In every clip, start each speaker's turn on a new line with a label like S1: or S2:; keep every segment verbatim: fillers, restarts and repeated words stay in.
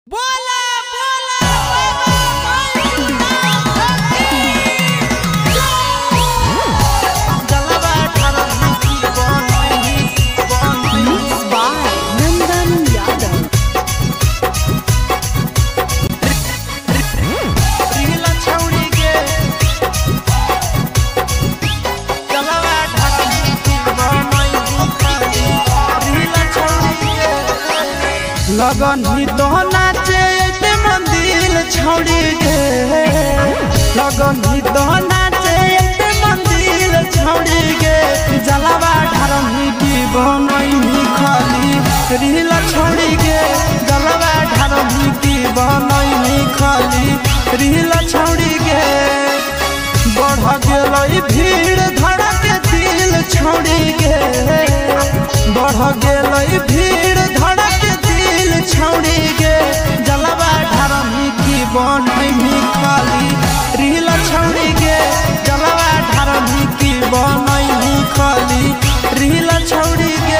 S1: बोला बोला बाबा जलवा ठाड़ा की बनई बनई मिक्स बाय नंदन यादव रीला छौड़ी के जलवा ठाड़ा की बनई रीला छौड़ी के लगन ही तो नाचे मंदिर छौड़ी के लगन ही तो नाचे मंदिर छौड़ी के जलवा ढारमी की बनई खाली रीला छौड़ी के जलवा ढारमी की बनई खाली रीला छौड़ी के बढ़ गेलई भीड़ धड़क दिल छौड़ी के बढ़ गेलई भीड़ धड़क दिल छौड़ी के जलवा ढारमी की बनई खाली रीला छौड़ी के जलवा ढारमी की बनई खाली रीला छौड़ी के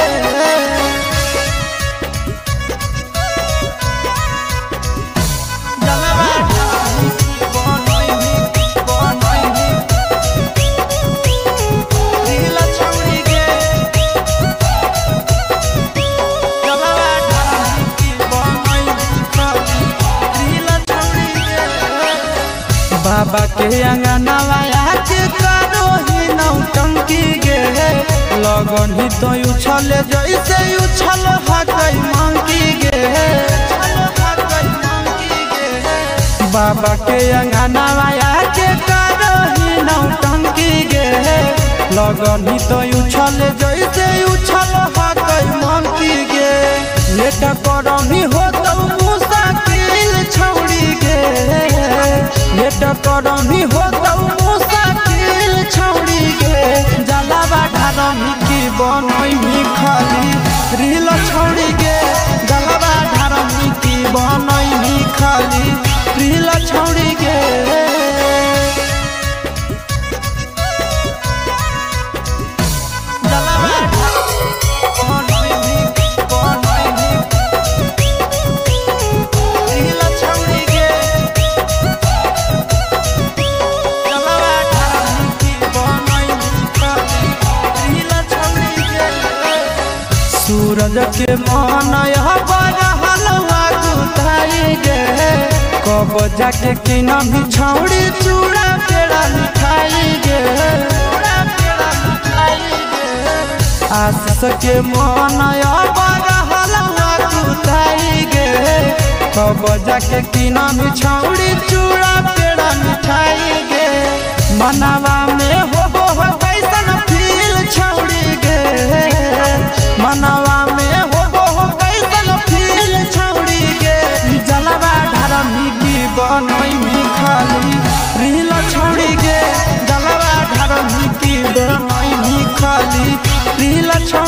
S1: बाबा के अंगनवा के करो ही नौटंकी गे लगन ही तो उछल जैसे उछल हकई मंकी गे बाबा के अंगनवा के करो ही नौटंकी गे लगन ही तो उछल जैसे उछल हकई मंकी गे लेट करमी हो तो मुसाकिल छौड़ी गे लेट करमी हो तो मुसाकिल छौड़ी के जलवा ढारमी की बनई खाली रीला छौड़ी के जलवा ढारमी की बनई खाली रीला छौड़ी के सूरज के मन हलवा गुताई गे कब जाके किना भी छौड़ी चूड़ा पेड़ा मिठाई गे आशीष के मन हलवा गुताई गे कब जाके किना भी छौड़ी चूड़ा पेड़ा मिठाई गे मनवा में हो हो कैसन फील छौड़ी गे मनवा में हो हो कैसन फील छौड़ी के जलवा ढारमी की बनई खाली रीला छौड़ी के जलवा ढारमी की बनई खाली रीला।